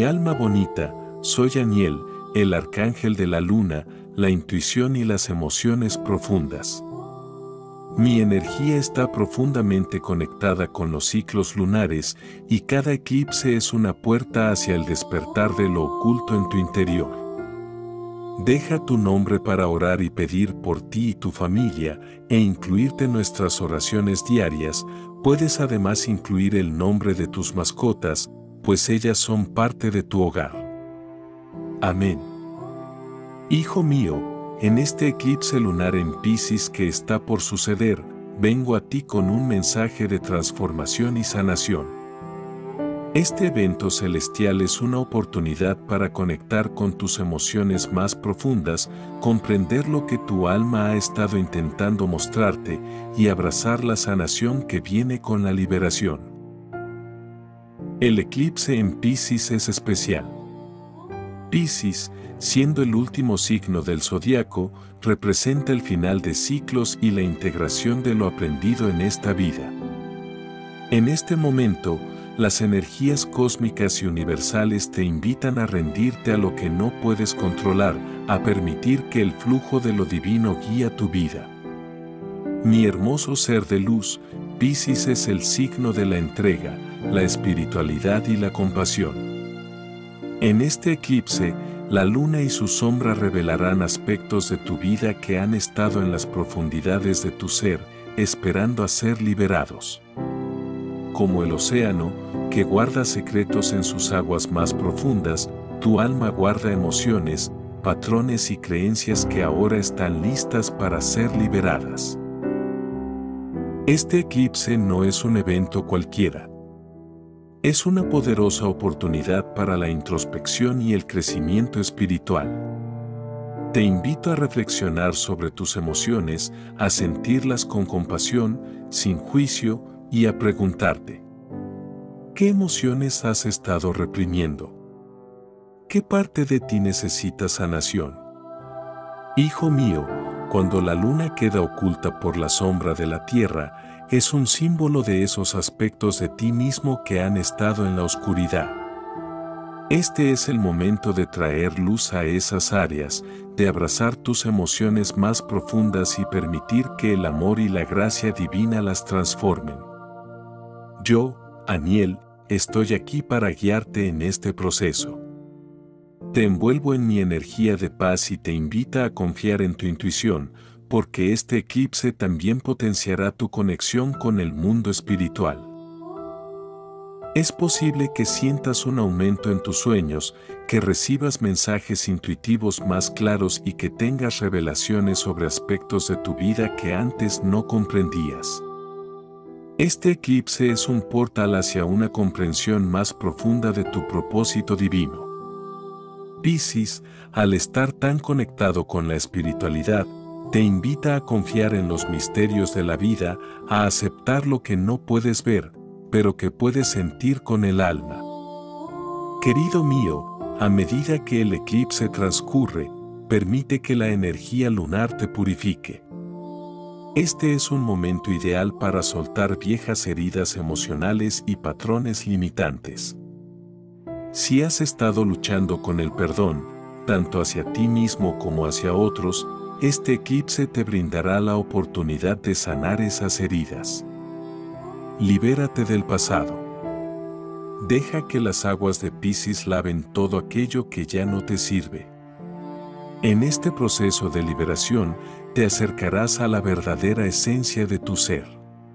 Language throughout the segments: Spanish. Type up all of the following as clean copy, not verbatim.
Mi alma bonita, soy Aniel, el arcángel de la luna, la intuición y las emociones profundas. Mi energía está profundamente conectada con los ciclos lunares y cada eclipse es una puerta hacia el despertar de lo oculto en tu interior. Deja tu nombre para orar y pedir por ti y tu familia e incluirte en nuestras oraciones diarias. Puedes además incluir el nombre de tus mascotas, pues ellas son parte de tu hogar. Amén. Hijo mío, en este eclipse lunar en Piscis que está por suceder, vengo a ti con un mensaje de transformación y sanación. Este evento celestial es una oportunidad para conectar con tus emociones más profundas, comprender lo que tu alma ha estado intentando mostrarte y abrazar la sanación que viene con la liberación. El eclipse en Piscis es especial. Piscis, siendo el último signo del zodiaco, representa el final de ciclos y la integración de lo aprendido en esta vida. En este momento, las energías cósmicas y universales te invitan a rendirte a lo que no puedes controlar, a permitir que el flujo de lo divino guíe tu vida. Mi hermoso ser de luz, Piscis es el signo de la entrega, la espiritualidad y la compasión. En este eclipse, la luna y su sombra revelarán aspectos de tu vida que han estado en las profundidades de tu ser, esperando a ser liberados. Como el océano, que guarda secretos en sus aguas más profundas, tu alma guarda emociones, patrones y creencias que ahora están listas para ser liberadas. Este eclipse no es un evento cualquiera. Es una poderosa oportunidad para la introspección y el crecimiento espiritual. Te invito a reflexionar sobre tus emociones, a sentirlas con compasión, sin juicio, y a preguntarte, ¿qué emociones has estado reprimiendo? ¿Qué parte de ti necesita sanación? Hijo mío, cuando la luna queda oculta por la sombra de la tierra, es un símbolo de esos aspectos de ti mismo que han estado en la oscuridad. Este es el momento de traer luz a esas áreas, de abrazar tus emociones más profundas y permitir que el amor y la gracia divina las transformen. Yo, Aniel, estoy aquí para guiarte en este proceso. Te envuelvo en mi energía de paz y te invita a confiar en tu intuición, porque este eclipse también potenciará tu conexión con el mundo espiritual. Es posible que sientas un aumento en tus sueños, que recibas mensajes intuitivos más claros y que tengas revelaciones sobre aspectos de tu vida que antes no comprendías. Este eclipse es un portal hacia una comprensión más profunda de tu propósito divino. Piscis, al estar tan conectado con la espiritualidad, te invita a confiar en los misterios de la vida, a aceptar lo que no puedes ver, pero que puedes sentir con el alma. Querido mío, a medida que el eclipse transcurre, permite que la energía lunar te purifique. Este es un momento ideal para soltar viejas heridas emocionales y patrones limitantes. Si has estado luchando con el perdón, tanto hacia ti mismo como hacia otros, este eclipse te brindará la oportunidad de sanar esas heridas. Libérate del pasado. Deja que las aguas de Piscis laven todo aquello que ya no te sirve. En este proceso de liberación, te acercarás a la verdadera esencia de tu ser.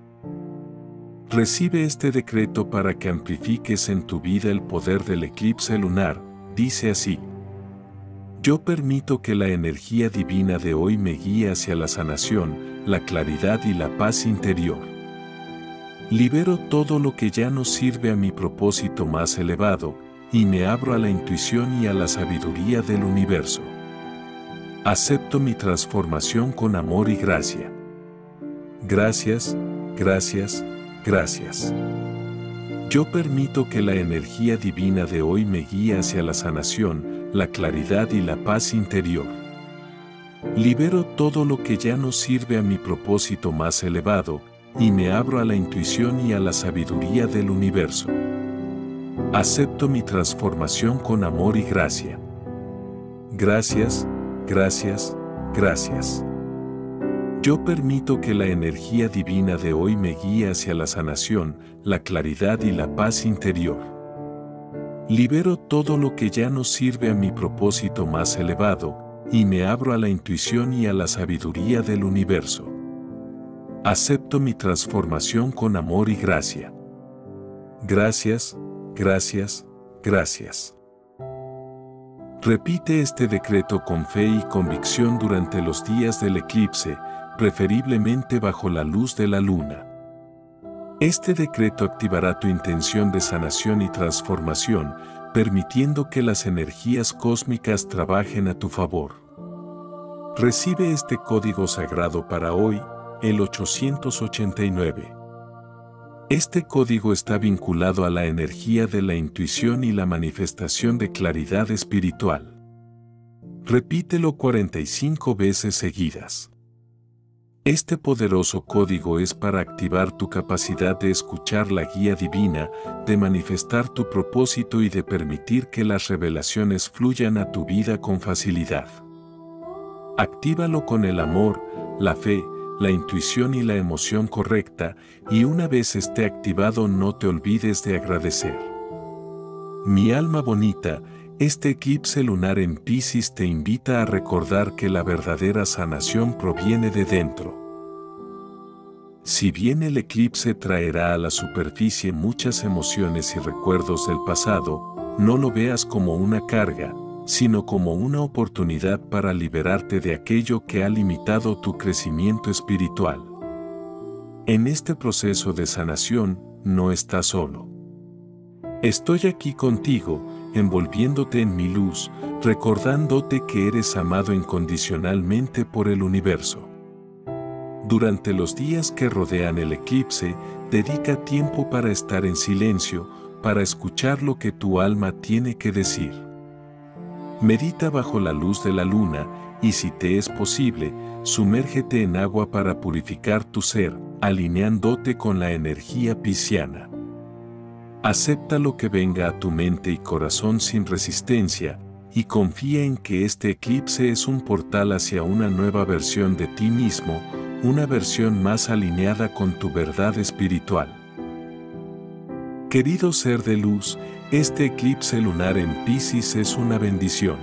Recibe este decreto para que amplifiques en tu vida el poder del eclipse lunar. Dice así: yo permito que la energía divina de hoy me guíe hacia la sanación, la claridad y la paz interior. Libero todo lo que ya no sirve a mi propósito más elevado, y me abro a la intuición y a la sabiduría del universo. Acepto mi transformación con amor y gracia. Gracias, gracias, gracias. Yo permito que la energía divina de hoy me guíe hacia la sanación, la claridad y la paz interior. Libero todo lo que ya no sirve a mi propósito más elevado, y me abro a la intuición y a la sabiduría del universo. Acepto mi transformación con amor y gracia. Gracias, gracias, gracias. Yo permito que la energía divina de hoy me guíe hacia la sanación, la claridad y la paz interior. Libero todo lo que ya no sirve a mi propósito más elevado, y me abro a la intuición y a la sabiduría del universo. Acepto mi transformación con amor y gracia. Gracias, gracias, gracias. Repite este decreto con fe y convicción durante los días del eclipse, preferiblemente bajo la luz de la luna. Este decreto activará tu intención de sanación y transformación, permitiendo que las energías cósmicas trabajen a tu favor. Recibe este código sagrado para hoy, el 889. Este código está vinculado a la energía de la intuición y la manifestación de claridad espiritual. Repítelo 45 veces seguidas. Este poderoso código es para activar tu capacidad de escuchar la guía divina, de manifestar tu propósito y de permitir que las revelaciones fluyan a tu vida con facilidad. Actívalo con el amor, la fe, la intuición y la emoción correcta, y una vez esté activado no te olvides de agradecer. Mi alma bonita, este eclipse lunar en Piscis te invita a recordar que la verdadera sanación proviene de dentro. Si bien el eclipse traerá a la superficie muchas emociones y recuerdos del pasado, no lo veas como una carga, sino como una oportunidad para liberarte de aquello que ha limitado tu crecimiento espiritual. En este proceso de sanación, no estás solo. Estoy aquí contigo, envolviéndote en mi luz, recordándote que eres amado incondicionalmente por el universo. Durante los días que rodean el eclipse, dedica tiempo para estar en silencio, para escuchar lo que tu alma tiene que decir. Medita bajo la luz de la luna y, si te es posible, sumérgete en agua para purificar tu ser, alineándote con la energía pisciana. Acepta lo que venga a tu mente y corazón sin resistencia, y confía en que este eclipse es un portal hacia una nueva versión de ti mismo, una versión más alineada con tu verdad espiritual. Querido ser de luz, este eclipse lunar en Piscis es una bendición.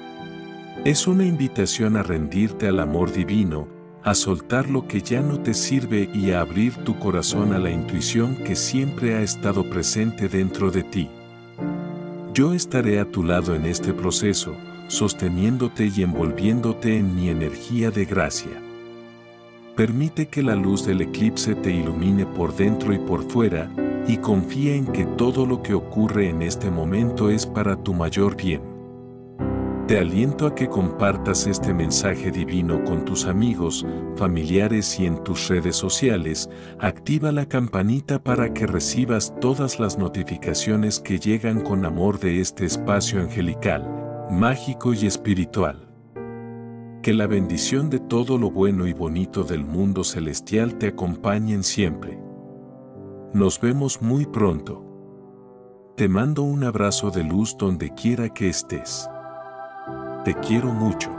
Es una invitación a rendirte al amor divino, a soltar lo que ya no te sirve y a abrir tu corazón a la intuición que siempre ha estado presente dentro de ti. Yo estaré a tu lado en este proceso, sosteniéndote y envolviéndote en mi energía de gracia. Permite que la luz del eclipse te ilumine por dentro y por fuera, y confía en que todo lo que ocurre en este momento es para tu mayor bien. Te aliento a que compartas este mensaje divino con tus amigos, familiares y en tus redes sociales. Activa la campanita para que recibas todas las notificaciones que llegan con amor de este espacio angelical, mágico y espiritual. Que la bendición de todo lo bueno y bonito del mundo celestial te acompañen siempre. Nos vemos muy pronto. Te mando un abrazo de luz donde quiera que estés. Te quiero mucho.